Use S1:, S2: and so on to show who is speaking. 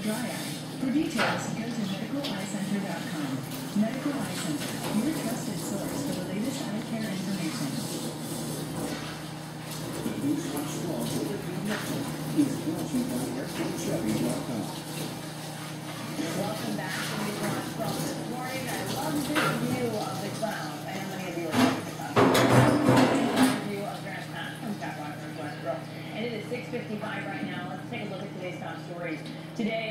S1: dry eye. For details, go to medicaleyecenter.com. Medical Eye Center, your trusted source for the latest eye care information.
S2: The News Watch Strong Overcome Network is brought to you by AirPortChevy.com.
S3: Welcome back to News Watch Strong this morning. I love this view of the clouds. I know many of you are watching the clouds. View of Grand Pass from Pat Rogers, Westbrook. And it is 6:55 right now. Let's take a look at today's top stories. Today,